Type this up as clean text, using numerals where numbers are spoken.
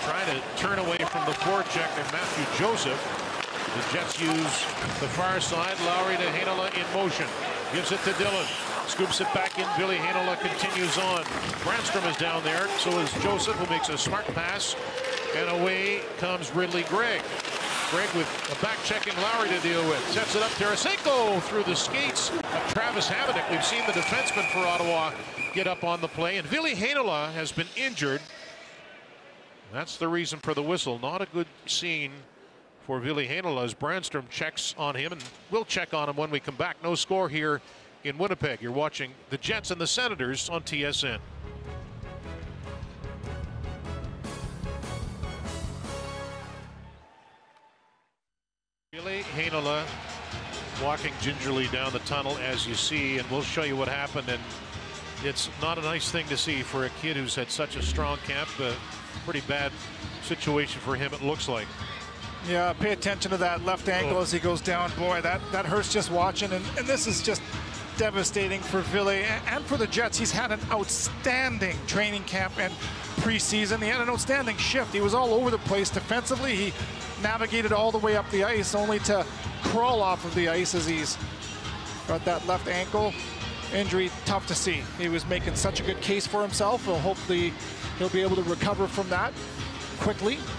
trying to turn away from the forecheck of Matthew Joseph. The Jets use the far side. Lowry to Heinola in motion. Gives it to Dillon. Scoops it back in. Ville Heinola continues on. Brandstrom is down there. So is Joseph, who makes a smart pass. And away comes Ridley Gregg. Gregg with a back-checking Lowry to deal with. Sets it up. Tarasenko through the skates of Travis Hamonic. We've seen the defenseman for Ottawa get up on the play. And Ville Heinola has been injured. That's the reason for the whistle. Not a good scene for Ville Heinola as Brandstrom checks on him, and we'll check on him when we come back. No score here in Winnipeg. You're watching the Jets and the Senators on TSN. Ville Heinola walking gingerly down the tunnel, as you see, and we'll show you what happened. And it's not a nice thing to see for a kid who's had such a strong camp. Pretty bad situation for him, it looks like. Yeah, pay attention to that left ankle as he goes down. Boy, that hurts just watching. And this is just devastating for Ville and for the Jets. He's had an outstanding training camp and preseason. He had an outstanding shift. He was all over the place defensively. He navigated all the way up the ice, only to crawl off of the ice as he's got that left ankle injury. Tough to see. He was making such a good case for himself. Well, hopefully he'll be able to recover from that quickly.